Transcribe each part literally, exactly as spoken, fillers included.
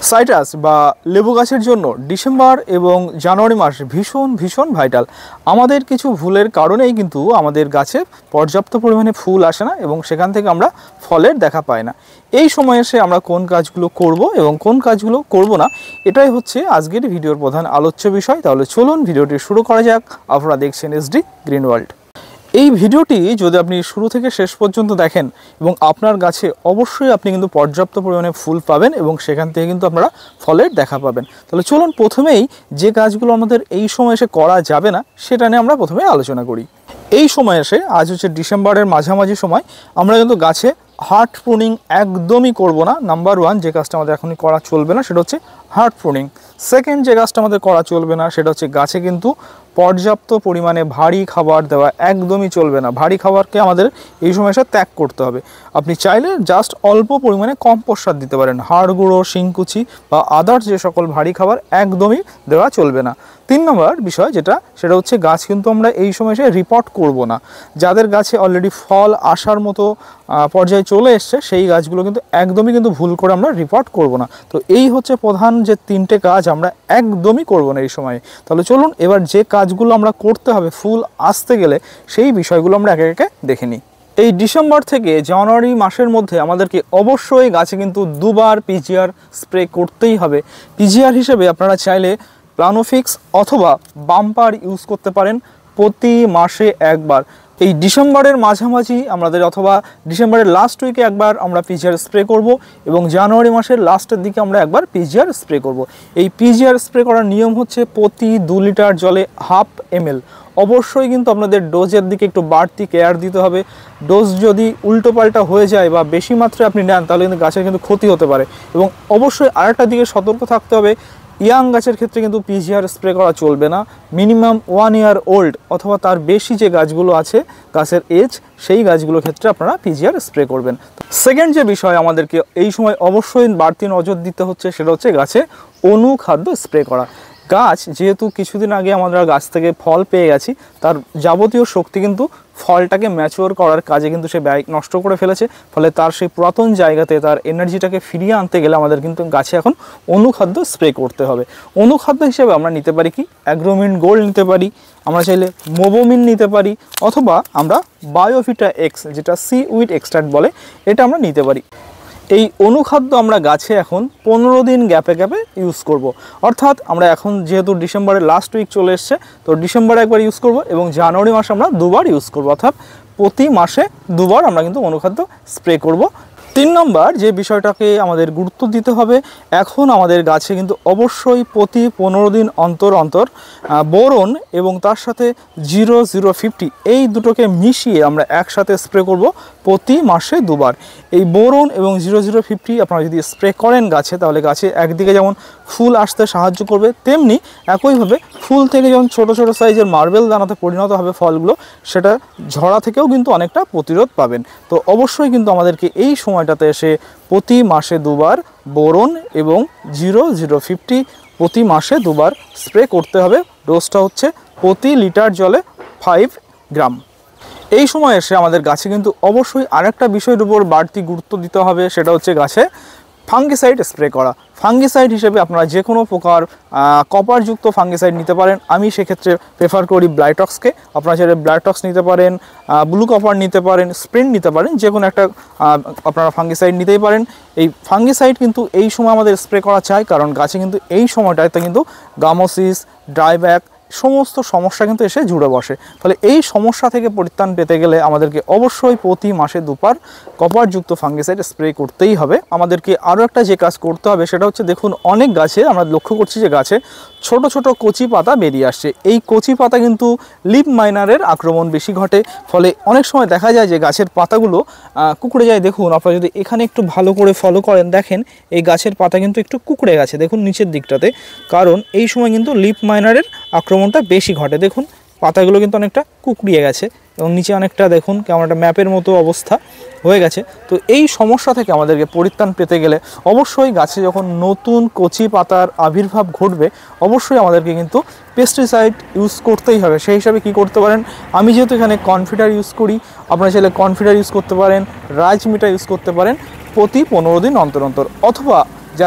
Citrus বা লেবু গাছের জন্য ডিসেম্বর এবং জানুয়ারি মাস ভীষণ ভীষণ ভাইটাল। আমাদের কিছু ভুলের কারণেই কিন্তু আমাদের গাছে পর্যাপ্ত পরিমাণে ফুল আসে না এবং সেখান থেকে আমরা ফলের দেখা পাই না। এই সময় এসে আমরা কোন কাজগুলো করব এবং কোন কাজগুলো করব না, এটাই হচ্ছে আজকের ভিডিওর প্রধান আলোচ্য বিষয়। তাহলে চলুন ভিডিওটি শুরু করা যাক। আপনারা দেখছেন এসডি গ্রিন ওয়ার্ল্ড। এই ভিডিওটি যদি আপনি শুরু থেকে শেষ পর্যন্ত দেখেন এবং আপনার গাছে অবশ্যই আপনি কিন্তু পর্যাপ্ত পরিমাণে ফুল পাবেন এবং সেখান থেকে কিন্তু আপনারা ফলের দেখা পাবেন। তাহলে চলুন প্রথমেই যে কাজগুলো আমাদের এই সময় এসে করা যাবে না সেটা নিয়ে আমরা প্রথমে আলোচনা করি। এই সময় এসে আজ হচ্ছে ডিসেম্বরের মাঝামাঝি সময়, আমরা কিন্তু গাছে হার্ট প্রুনিং একদমই করব না। নাম্বার ওয়ান যে কাজটা আমাদের এখনই করা চলবে না সেটা হচ্ছে হার্ট প্রুনিং। সেকেন্ড যে কাজটা আমাদের করা চলবে না সেটা হচ্ছে গাছে কিন্তু পর্যাপ্ত পরিমাণে ভারী খাবার দেওয়া একদমই চলবে না। ভারী খাবারকে আমাদের এই সময় এসে ত্যাগ করতে হবে। আপনি চাইলে জাস্ট অল্প পরিমাণে কম্পোস্ট সার দিতে পারেন, হাড় গুঁড়ো, শিংকুচি বা আদার্স যে সকল ভারী খাবার একদমই দেওয়া চলবে না। তিন নম্বর বিষয় যেটা সেটা হচ্ছে গাছ কিন্তু আমরা এই সময় এসে রিপোর্ট করব না। যাদের গাছে অলরেডি ফল আসার মতো পর্যায়ে চলে এসছে সেই গাছগুলো কিন্তু একদমই কিন্তু ভুল করে আমরা রিপোর্ট করব না। তো এই হচ্ছে প্রধান যে তিনটে কাজ আমরা একদমই করব না এই সময়ে। তাহলে চলুন এবার যে কাজগুলো আমরা করতে হবে ফুল আসতে গেলে সেই বিষয়গুলো আমরা একে একে দেখে নিই। এই ডিসেম্বর থেকে জানুয়ারি মাসের মধ্যে আমাদেরকে অবশ্যই গাছে কিন্তু দুবার পিজিআর স্প্রে করতেই হবে। পিজিআর হিসেবে আপনারা চাইলে প্লানোফিক্স অথবা বাম্পার ইউজ করতে পারেন প্রতি মাসে একবার। এই ডিসেম্বরের মাঝামাঝি আমাদের অথবা ডিসেম্বরের লাস্ট উইকে একবার আমরা পিজিআর স্প্রে করব এবং জানুয়ারি মাসের লাস্টের দিকে আমরা একবার পিজিআর স্প্রে করব। এই পিজিআর স্প্রে করার নিয়ম হচ্ছে প্রতি দু লিটার জলে হাফ এমএল। অবশ্যই কিন্তু আপনাদের ডোজের দিকে একটু বাড়তি কেয়ার দিতে হবে। ডোজ যদি উল্টোপাল্টা হয়ে যায় বা বেশি মাত্রায় আপনি নেন তাহলে কিন্তু গাছের কিন্তু ক্ষতি হতে পারে। এবং অবশ্যই আরেকটা দিকে সতর্ক থাকতে হবে, ইয়াং গাছের ক্ষেত্রে কিন্তু পিজিআর স্প্রে করা চলবে না। মিনিমাম ওয়ান ইয়ার ওল্ড অথবা তার বেশি যে গাছগুলো আছে গাছের এজ, সেই গাছগুলোর ক্ষেত্রে আপনারা পিজিআর স্প্রে করবেন। সেকেন্ড যে বিষয় আমাদেরকে এই সময় অবশ্যই বাড়তি নজর দিতে হচ্ছে সেটা হচ্ছে গাছে অনুখাদ্য স্প্রে করা। গাছ যেহেতু কিছুদিন আগে আমরা গাছ থেকে ফল পেয়ে গেছি, তার যাবতীয় শক্তি কিন্তু ফলটাকে ম্যাচিওর করার কাজে কিন্তু সে ব্যয় নষ্ট করে ফেলেছে। ফলে তার সেই পুরাতন জায়গাতে তার এনার্জিটাকে ফিরিয়ে আনতে গেলে আমাদের কিন্তু গাছে এখন অনুখাদ্য স্প্রে করতে হবে। অনুখাদ্য হিসেবে আমরা নিতে পারি কি অ্যাগ্রোমিন গোল্ড নিতে পারি, আমরা চাইলে মোবোমিন নিতে পারি, অথবা আমরা বায়োভিটা এক্স যেটা সি উইড এক্সট্রাক্ট বলে এটা আমরা নিতে পারি। এই অনুখাদ্য আমরা গাছে এখন পনেরো দিন গ্যাপে গ্যাপে ইউজ করব। অর্থাৎ আমরা এখন যেহেতু ডিসেম্বরের লাস্ট উইক চলে এসছে, তো ডিসেম্বরে একবার ইউজ করব এবং জানুয়ারি মাসে আমরা দুবার ইউজ করব। অর্থাৎ প্রতি মাসে দুবার আমরা কিন্তু অনুখাদ্য স্প্রে করব। তিন নম্বর যে বিষয়টাকে আমাদের গুরুত্ব দিতে হবে, এখন আমাদের গাছে কিন্তু অবশ্যই প্রতি পনেরো দিন অন্তর অন্তর বোরন এবং তার সাথে জিরো জিরো ফিফটি এই দুটোকে মিশিয়ে আমরা একসাথে স্প্রে করব প্রতি মাসে দুবার। এই বোরন এবং জিরো জিরো ফিফটি আপনারা যদি স্প্রে করেন গাছে, তাহলে গাছে একদিকে যেমন ফুল আসতে সাহায্য করবে, তেমনি একইভাবে ফুল থেকে যখন ছোট ছোট সাইজের মার্বেল দানাতে পরিণত হবে ফলগুলো, সেটা ঝরা থেকেও কিন্তু অনেকটা প্রতিরোধ পাবেন। তো অবশ্যই কিন্তু আমাদেরকে এই সময়টাতে এসে প্রতি মাসে দুবার বোরন এবং জিরো জিরো ফিফটি প্রতি মাসে দুবার স্প্রে করতে হবে। ডোজটা হচ্ছে প্রতি লিটার জলে ফাইভ গ্রাম। এই সময় এসে আমাদের গাছে কিন্তু অবশ্যই আরেকটা বিষয়ের উপর বাড়তি গুরুত্ব দিতে হবে, সেটা হচ্ছে গাছে ফাঙ্গিসাইড স্প্রে করা। ফাঙ্গিসাইড হিসেবে আপনারা যে কোনো প্রকার কপারযুক্ত ফাঙ্গিসাইড নিতে পারেন। আমি সেক্ষেত্রে প্রেফার করি ব্লাইটক্সকে। আপনারা চাইলে ব্লাইটক্স নিতে পারেন, ব্লু কপার নিতে পারেন, স্প্রিন্ট নিতে পারেন, যে কোনো একটা আপনারা ফাঙ্গিসাইড নিতেই পারেন। এই ফাঙ্গিসাইড কিন্তু এই সময় আমাদের স্প্রে করা চাই, কারণ গাছে কিন্তু এই সময়টাতে কিন্তু গামোসিস, ড্রাইব্যাক সমস্ত সমস্যা কিন্তু এসে জুড়ে বসে। ফলে এই সমস্যা থেকে পরিত্রাণ পেতে গেলে আমাদেরকে অবশ্যই প্রতি মাসে দুবার কপারযুক্ত ফাঙ্গিসাইড স্প্রে করতেই হবে। আমাদেরকে আরও একটা যে কাজ করতে হবে সেটা হচ্ছে, দেখুন অনেক গাছে আমরা লক্ষ্য করছি যে গাছে ছোট ছোট কচি পাতা বেরিয়ে আসছে। এই কচি পাতা কিন্তু লিপ মাইনারের আক্রমণ বেশি ঘটে। ফলে অনেক সময় দেখা যায় যে গাছের পাতাগুলো কুকড়ে যায়। দেখুন আপনারা যদি এখানে একটু ভালো করে ফলো করেন, দেখেন এই গাছের পাতা কিন্তু একটু কুকড়ে গেছে, দেখুন নিচের দিকটাতে। কারণ এই সময় কিন্তু লিপ মাইনারের আক্রমণটা বেশি ঘটে। দেখুন পাতাগুলো কিন্তু অনেকটা কুকড়িয়ে গেছে এবং নিচে অনেকটা দেখুন কেমন একটা ম্যাপের মতো অবস্থা হয়ে গেছে। তো এই সমস্যা থেকে আমাদেরকে পরিত্রাণ পেতে গেলে অবশ্যই গাছে যখন নতুন কচি পাতার আবির্ভাব ঘটবে, অবশ্যই আমাদেরকে কিন্তু পেস্টিসাইড ইউজ করতেই হবে। সেই হিসাবে কী করতে পারেন, আমি যেহেতু এখানে কনফিডার ইউজ করি, আপনারা চাইলে কনফিডার ইউজ করতে পারেন, রাজমিটা ইউজ করতে পারেন প্রতি পনেরো দিন অন্তর অন্তর। অথবা যারা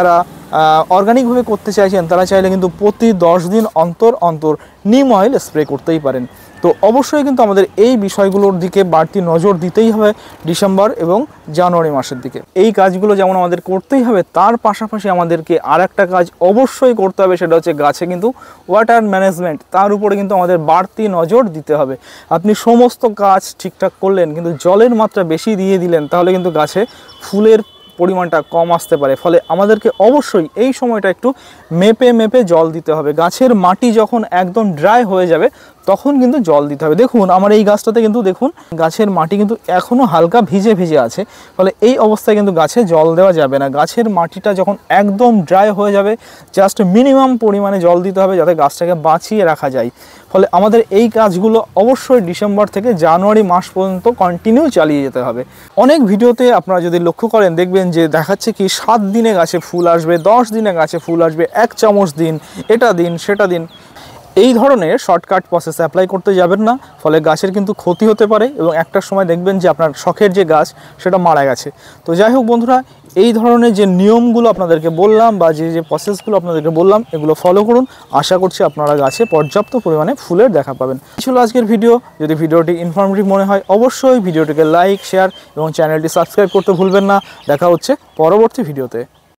অর্গানিকভাবে করতে চাইছেন তারা চাইলে কিন্তু প্রতি দশ দিন অন্তর অন্তর নিম অয়েল স্প্রে করতেই পারেন। তো অবশ্যই কিন্তু আমাদের এই বিষয়গুলোর দিকে বাড়তি নজর দিতেই হবে ডিসেম্বর এবং জানুয়ারি মাসের দিকে। এই কাজগুলো যেমন আমাদের করতেই হবে, তার পাশাপাশি আমাদেরকে আর একটা কাজ অবশ্যই করতে হবে, সেটা হচ্ছে গাছে কিন্তু ওয়াটার ম্যানেজমেন্ট, তার উপরে কিন্তু আমাদের বাড়তি নজর দিতে হবে। আপনি সমস্ত কাজ ঠিকঠাক করলেন কিন্তু জলের মাত্রা বেশি দিয়ে দিলেন, তাহলে কিন্তু গাছে ফুলের পরিমাণটা কম আসতে পারে। ফলে আমাদেরকে অবশ্যই এই সময়টা একটু মেপে মেপে জল দিতে হবে। গাছের মাটি যখন একদম ড্রাই হয়ে যাবে তখন কিন্তু জল দিতে হবে। দেখুন আমার এই গাছটাতে কিন্তু দেখুন গাছের মাটি কিন্তু এখনও হালকা ভিজে ভিজে আছে, ফলে এই অবস্থায় কিন্তু গাছে জল দেওয়া যাবে না। গাছের মাটিটা যখন একদম ড্রাই হয়ে যাবে জাস্ট মিনিমাম পরিমাণে জল দিতে হবে যাতে গাছটাকে বাঁচিয়ে রাখা যায়। ফলে আমাদের এই কাজগুলো অবশ্যই ডিসেম্বর থেকে জানুয়ারি মাস পর্যন্ত কন্টিনিউ চালিয়ে যেতে হবে। অনেক ভিডিওতে আপনারা যদি লক্ষ্য করেন দেখবেন যে দেখাচ্ছে কি সাত দিনে গাছে ফুল আসবে, দশ দিনে গাছে ফুল আসবে, এক চামচ দিন, এটা দিন সেটা দিন। এই ধরনের শর্টকাট প্রসেস অ্যাপ্লাই করতে যাবেন না, ফলে গাছের কিন্তু ক্ষতি হতে পারে এবং একটা সময় দেখবেন যে আপনার শখের যে গাছ সেটা মারা গেছে। তো যাই হোক বন্ধুরা, এই ধরনের যে নিয়মগুলো আপনাদেরকে বললাম বা যে যে প্রসেসগুলো আপনাদেরকে বললাম এগুলো ফলো করুন। আশা করছি আপনারা গাছে পর্যাপ্ত পরিমাণে ফুলের দেখা পাবেন। এই ছিল আজকের ভিডিও। যদি ভিডিওটি ইনফরমেটিভ মনে হয় অবশ্যই ভিডিওটিকে লাইক, শেয়ার এবং চ্যানেলটি সাবস্ক্রাইব করতে ভুলবেন না। দেখা হচ্ছে পরবর্তী ভিডিওতে।